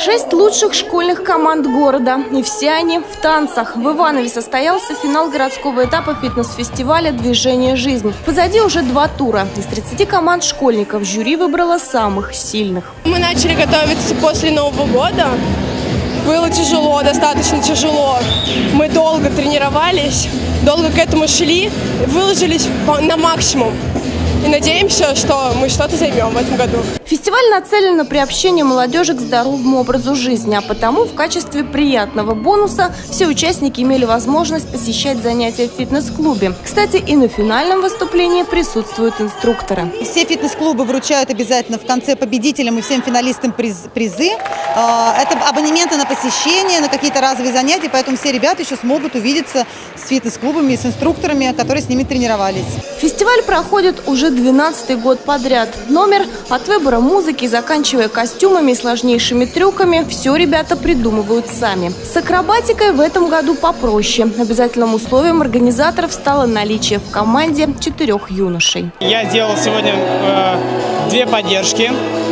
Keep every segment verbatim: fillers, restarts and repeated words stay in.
Шесть лучших школьных команд города. И все они в танцах. В Иванове состоялся финал городского этапа фитнес-фестиваля «Движение жизни». Позади уже два тура. Из тридцати команд школьников жюри выбрало самых сильных. Мы начали готовиться после Нового года. Было тяжело, достаточно тяжело. Мы долго тренировались, долго к этому шли, выложились на максимум. И надеемся, что мы что-то займем в этом году. Фестиваль нацелен на приобщение молодежи к здоровому образу жизни, а потому в качестве приятного бонуса все участники имели возможность посещать занятия в фитнес-клубе. Кстати, и на финальном выступлении присутствуют инструкторы. Все фитнес-клубы вручают обязательно в конце победителям и всем финалистам приз, призы. Это абонементы на посещение, на какие-то разовые занятия, поэтому все ребята еще смогут увидеться с фитнес-клубами, с инструкторами, которые с ними тренировались. Фестиваль проходит уже двенадцатый год подряд. Номер от выбора музыки, заканчивая костюмами и сложнейшими трюками, все ребята придумывают сами. С акробатикой в этом году попроще. Обязательным условием организаторов стало наличие в команде четырех юношей. Я сделал сегодня э, две поддержки.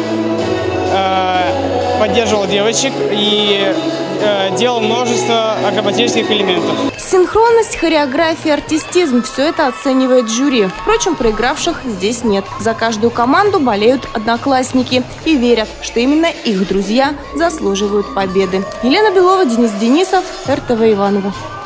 Э, поддерживал девочек и э, делал множество акробатических элементов. Синхронность, хореография, артистизм – все это оценивает жюри. Впрочем, проигравших здесь нет. За каждую команду болеют одноклассники и верят, что именно их друзья заслуживают победы. Елена Белова, Денис Денисов, эр тэ вэ Иваново.